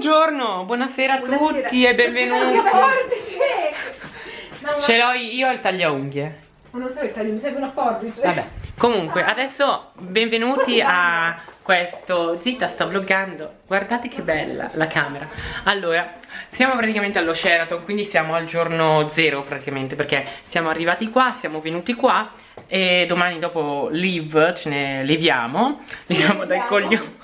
Buongiorno, buonasera a tutti e benvenuti. Ce l'ho io al tagliaunghie. Ma non so il taglio, mi serve una forbice. Vabbè, comunque adesso benvenuti a questo. Zitta, sto vloggando. Guardate che bella la camera. Allora, siamo praticamente allo Sheraton, quindi siamo al giorno 0 praticamente, perché siamo arrivati qua, siamo venuti qua e domani dopo leave ce ne leviamo dai coglioni.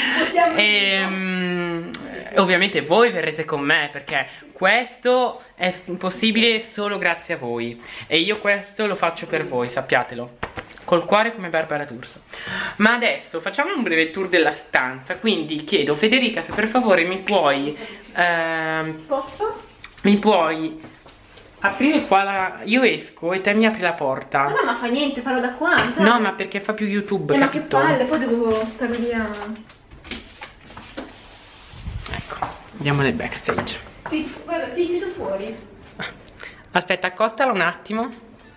E ovviamente voi verrete con me, perché questo è possibile solo grazie a voi e io questo lo faccio per voi, sappiatelo, col cuore come Barbara D'Urso. Ma adesso facciamo un breve tour della stanza, quindi chiedo Federica se per favore mi puoi Posso? mi puoi aprire qua io esco e te mi apri la porta. Ma no, ma fa niente, farò da qua, sai? No, ma perché fa più YouTube, ma che capito? palle, poi devo stare via. Ecco, andiamo nel backstage. Guarda, ti chiudo fuori. Aspetta, accostala un attimo.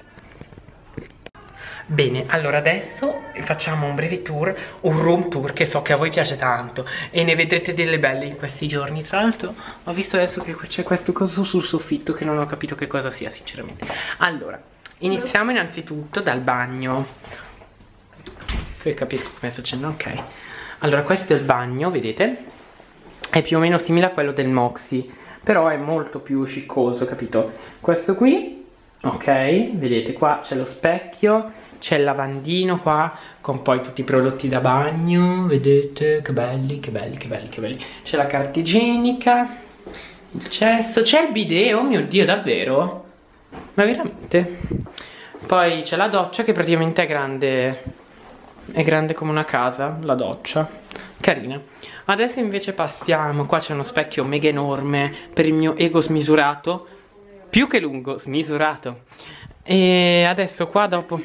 Bene, allora adesso facciamo un breve tour, un room tour che so che a voi piace tanto e ne vedrete delle belle in questi giorni. Tra l'altro ho visto adesso che c'è questo coso sul soffitto che non ho capito che cosa sia sinceramente. Allora, iniziamo innanzitutto dal bagno. Se capisco come sto facendo, ok. Allora questo è il bagno, vedete? È più o meno simile a quello del Moxie, però è molto più sciccoso, capito? Questo qui, ok, vedete qua c'è lo specchio, c'è il lavandino qua con poi tutti i prodotti da bagno, vedete che belli, che belli, che belli, che belli. C'è la carta igienica, il cesso, c'è il bidet, oh mio Dio, davvero? Ma veramente? Poi c'è la doccia che praticamente è grande come una casa, la doccia, carina. Adesso invece passiamo, qua c'è uno specchio mega enorme per il mio ego smisurato, più che lungo, smisurato. E adesso qua dopo,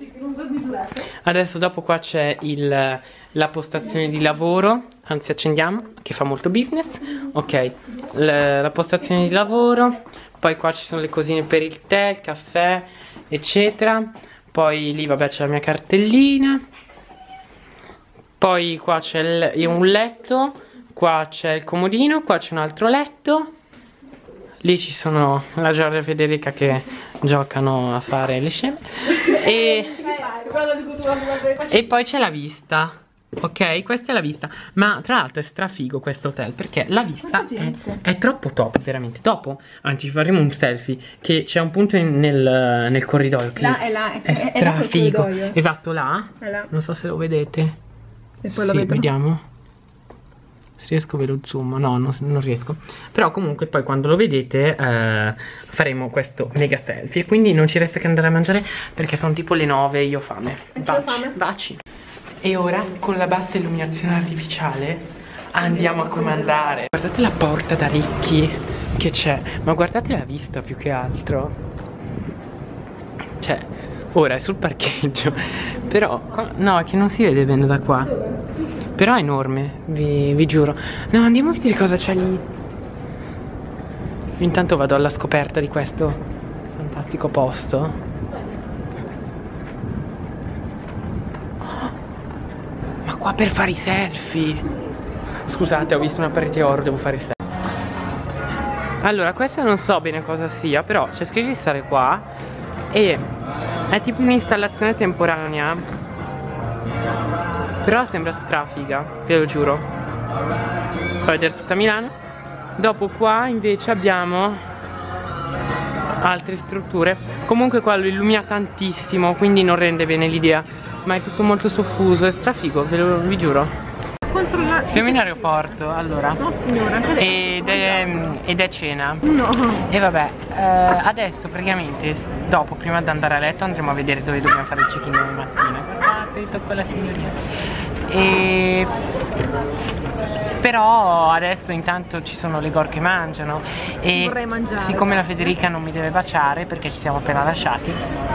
dopo qua c'è la postazione di lavoro, anzi accendiamo, che fa molto business, ok, la postazione di lavoro, poi qua ci sono le cosine per il tè, il caffè, eccetera, poi lì vabbè c'è la mia cartellina. Poi qua c'è un letto, qua c'è il comodino, qua c'è un altro letto. Lì ci sono la Giorgia e Federica che giocano a fare le sceme. E poi c'è la vista. Ok, questa è la vista. Ma tra l'altro è strafigo questo hotel, perché la vista è troppo top, veramente. Dopo, anzi faremo un selfie, che c'è un punto nel corridoio che è strafigo. Esatto, là. Non so se lo vedete. E poi sì, vediamo se riesco, ve lo zoom. No, non riesco. Però comunque poi quando lo vedete faremo questo mega selfie. E quindi non ci resta che andare a mangiare, perché sono tipo le 9 e io ho fame. Baci, baci. E ora con la bassa illuminazione artificiale andiamo a comandare. Guardate la porta da ricchi che c'è, ma guardate la vista più che altro. Cioè, ora è sul parcheggio, però no, è che non si vede bene da qua, però è enorme, vi giuro. No, andiamo a vedere cosa c'è lì. Intanto vado alla scoperta di questo fantastico posto. Ma qua per fare i selfie. Scusate, ho visto una parete oro, devo fare i selfie. Allora, questo non so bene cosa sia, però c'è scritto di stare qua e è tipo un'installazione temporanea, però sembra strafiga, ve lo giuro. Fa vedere tutta Milano. Dopo qua invece abbiamo altre strutture. Comunque qua lo illumina tantissimo, quindi non rende bene l'idea, ma è tutto molto soffuso, è strafigo, vi giuro. Siamo in aeroporto, allora. No signora, ed è cena. no. E vabbè, adesso praticamente dopo, prima di andare a letto, andremo a vedere dove dobbiamo fare il check-in domani mattina. Guardate, tocco la signoria. Però adesso intanto ci sono le gorche che mangiano e vorrei mangiare, siccome la Federica non mi deve baciare perché ci siamo appena lasciati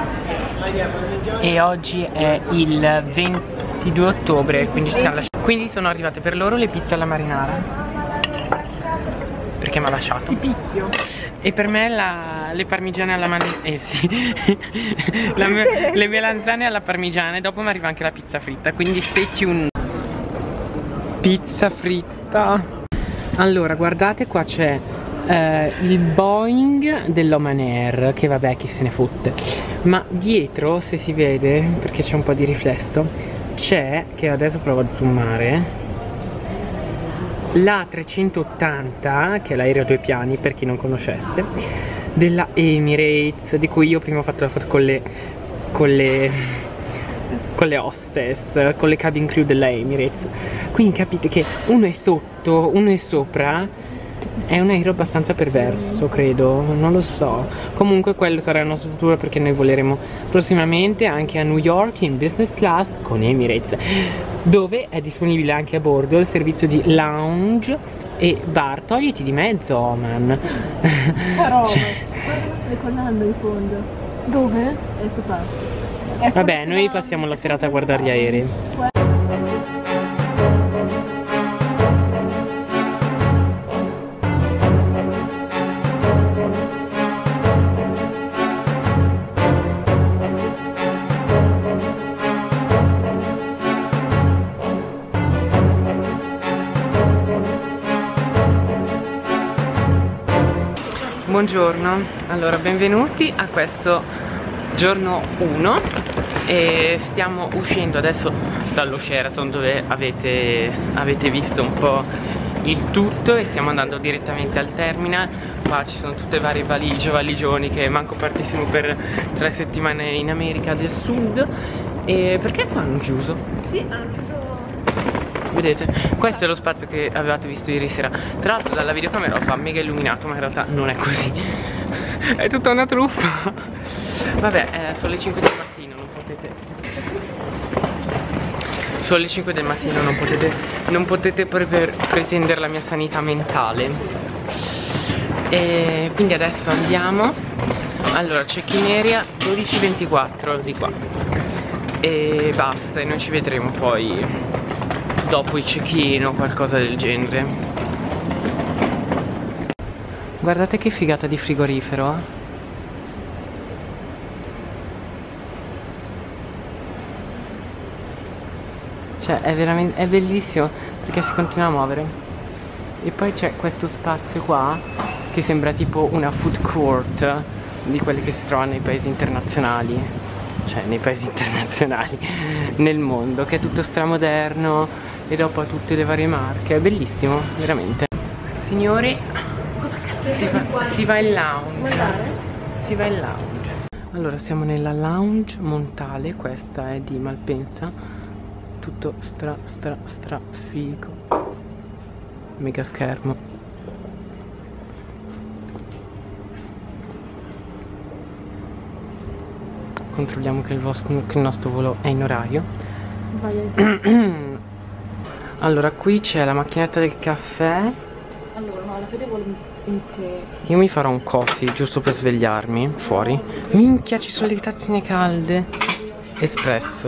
e oggi è il 22 ottobre, quindi ci siamo lasciati. Quindi sono arrivate per loro le pizze alla marinara, perché mi ha lasciato. Ti picchio. E per me le parmigiane alla sì. Le melanzane alla parmigiana, e dopo mi arriva anche la pizza fritta, quindi stay tuned. Pizza fritta. Allora, guardate qua c'è il Boeing dell'Oman Air, che vabbè, chi se ne fotte. Ma dietro, se si vede, perché c'è un po' di riflesso, c'è, che adesso provo a zoomare, l'A380, che è l'aereo a 2 piani, per chi non conosceste, della Emirates, di cui io prima ho fatto la foto con le hostess, con le cabin crew della Emirates. Quindi capite che uno è sotto, uno è sopra. È un aereo abbastanza perverso, credo, non lo so. Comunque quello sarà il nostro futuro, perché noi voleremo prossimamente anche a New York in business class con Emirates, dove è disponibile anche a bordo il servizio di lounge e bar. Togliti di mezzo, Oman. Però, guarda, lo sto decollando in fondo. Dove? Adesso passo. Vabbè, noi passiamo la serata a guardare gli aerei. Buongiorno, allora benvenuti a questo giorno 1 e stiamo uscendo adesso dallo Sheraton, dove avete visto un po' il tutto, e stiamo andando direttamente al terminal. Qua ci sono tutte varie valigioni che manco partissimo per 3 settimane in America del Sud. E perché qua hanno chiuso? Sì, hanno chiuso. Vedete? Questo è lo spazio che avevate visto ieri sera. Tra l'altro dalla videocamera lo fa mega illuminato, ma in realtà non è così. È tutta una truffa. Vabbè, sono le 5 del mattino, non potete. Sono le 5 del mattino, non potete pretendere la mia sanità mentale. E quindi adesso andiamo. Allora, check-in area 12:24 di qua. E basta, e noi ci vedremo poi dopo il check-in o qualcosa del genere. Guardate che figata di frigorifero. Cioè è veramente, è bellissimo, perché si continua a muovere. E poi c'è questo spazio qua che sembra tipo una food court di quelle che si trovano nei paesi internazionali, cioè nei paesi internazionali nel mondo, che è tutto stramoderno e dopo ha tutte le varie marche. È bellissimo, veramente. Signori, Cosa cazzo si va in lounge. Mandare? Si va in lounge. Allora, siamo nella lounge Montale. Questa è di Malpensa. Tutto stra figo. Mega schermo. Controlliamo che il nostro volo è in orario. Vai. Allora, qui c'è la macchinetta del caffè. Allora, no, la Fede vuole in tè. Io mi farò un coffee giusto per svegliarmi fuori. Minchia, ci sono le tazzine calde. Espresso.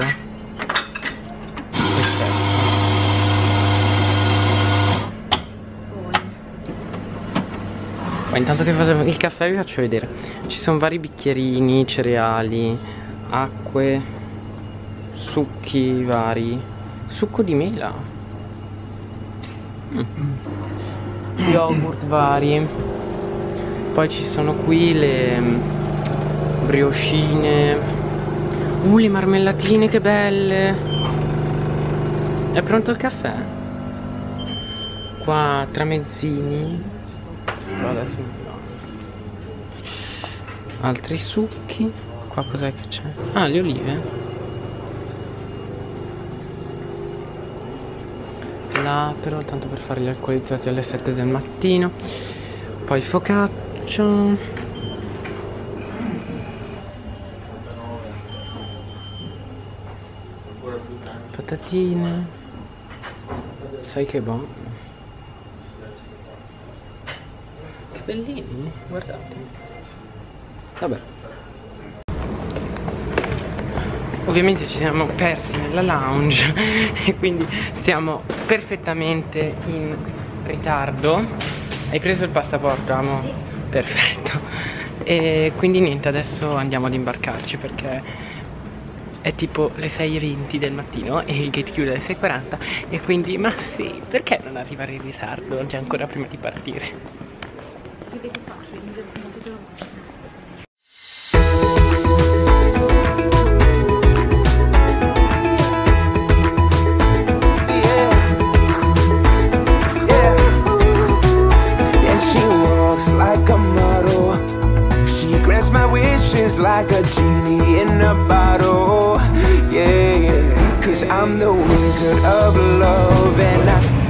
Ma intanto che vado il caffè vi faccio vedere. Ci sono vari bicchierini, cereali, acque, succhi vari. Succo di mela. Yogurt vari. Poi ci sono qui le briochine. Le marmellatine, che belle. È pronto il caffè? Qua tramezzini. Però adesso no. Altri succhi. Qua cos'è che c'è? Ah, le olive. Là, però tanto per fare gli alcolizzati alle 7 del mattino. Poi focaccia. Patatine. Sai che buono. Che bellini, guardate. Vabbè. Ovviamente ci siamo persi nella lounge e quindi siamo perfettamente in ritardo. Hai preso il passaporto, amo? Sì. Perfetto. E quindi niente, adesso andiamo ad imbarcarci perché è tipo le 6:20 del mattino e il gate chiude alle 6:40 e quindi, ma sì, perché non arrivare in ritardo già ancora prima di partire? Vedi che faccio? Non si trova. Like a model, she grants my wishes like a genie in a bottle. Yeah, yeah. 'Cause I'm the wizard of love and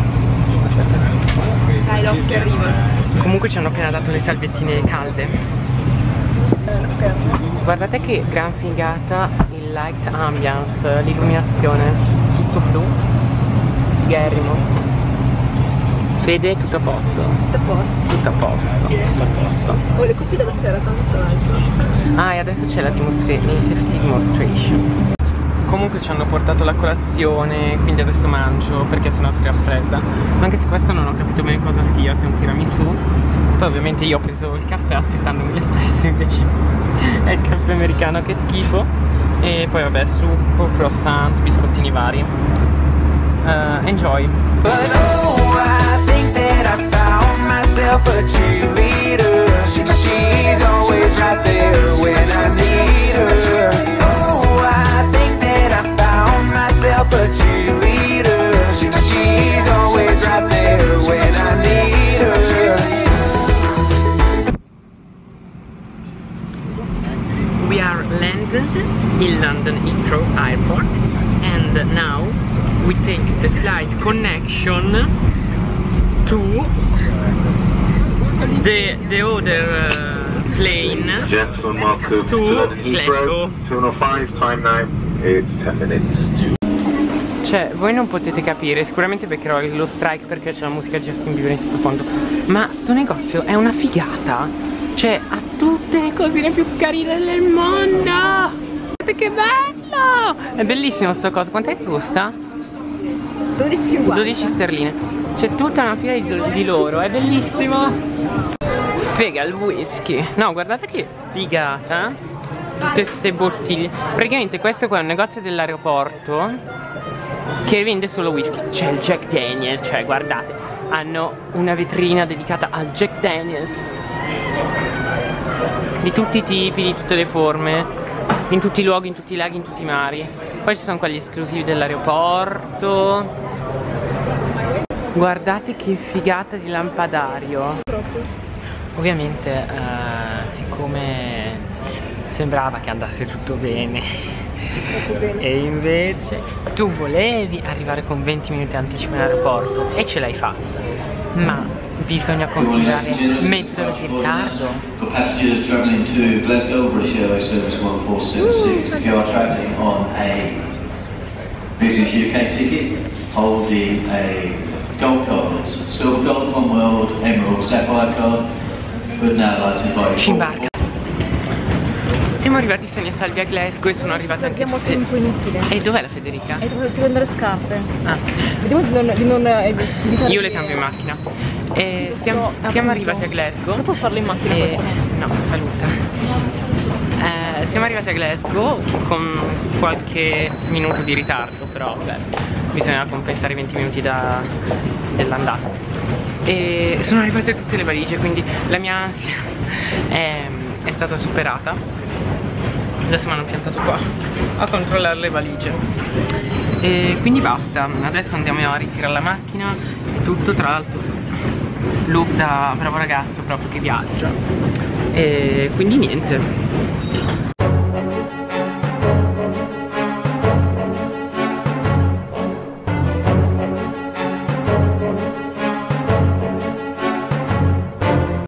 Dai, l'occhio arriva. Comunque ci hanno appena dato le salviettine calde. Lo schermo. Guardate che gran figata il light ambience, l'illuminazione, tutto blu, figherrimo. Fede, tutto a posto. Tutto a posto. Tutto a posto, tutto a posto. Ho le cuffie della sera, tanto l'altro. Ah, e adesso c'è la safety demonstration. Comunque ci hanno portato la colazione, quindi adesso mangio perché sennò si raffredda. Anche se questo non ho capito bene cosa sia, se è un tiramisù. Poi ovviamente io ho preso il caffè aspettandomi l'espresso, invece è il caffè americano, che schifo. E poi vabbè, succo, croissant, biscottini vari. Enjoy. myself a cheerleader. She's always right there when I need her. Oh, I think that I found myself a cheerleader. She's always right there when I need her. We are landed in London Heathrow Airport and now we take the flight connection to the other plane. Gentlemen, welcome to London Heathrow. 2:05, time now, it's 10 minutes. Cioè, voi non potete capire, sicuramente beccherò lo strike perché c'è la musica di Justin Bieber in sottofondo, ma sto negozio è una figata. Cioè, ha tutte le cosine più carine del mondo. Guardate che bello! È bellissimo sto coso, quant'è che costa? 12 sterline. C'è tutta una fila di loro, è bellissimo. Fega il whisky. No, guardate che figata. Tutte queste bottiglie. Praticamente questo qua è un negozio dell'aeroporto che vende solo whisky. C'è il Jack Daniels, cioè guardate, hanno una vetrina dedicata al Jack Daniels di tutti i tipi, di tutte le forme, in tutti i luoghi, in tutti i laghi, in tutti i mari. Poi ci sono quelli esclusivi dell'aeroporto. Guardate che figata di lampadario. Ovviamente siccome sembrava che andasse tutto bene e invece tu volevi arrivare con 20 minuti di anticipo in aeroporto e ce l'hai fatta, ma bisogna considerare mezz'ora di ritardo. For passengers travelling to Glasgow, British Airways Service 1476, if you are travelling on a Business UK ticket holding a gold card, silver gold, One World, Emerald, Sapphire card, would now like to invite Ci imbarca. Siamo arrivati sani e salvi a Glasgow e sono arrivate anche Abbiamo tutte. tempo inutile. E dov'è la Federica? E devo prendere scarpe. Ah. Vediamo di non evitare. Io le cambio in macchina. Siamo arrivati a Glasgow. Non può farlo in macchina questo? No, saluta. Siamo arrivati a Glasgow con qualche minuto di ritardo, però vabbè, bisogna compensare i 20 minuti dell'andata. E sono arrivate tutte le valigie, quindi la mia ansia è stata superata. Adesso mi hanno piantato qua a controllare le valigie. E quindi basta, adesso andiamo a ritirare la macchina e tutto, tra l'altro look da bravo ragazzo proprio che viaggia. E quindi niente.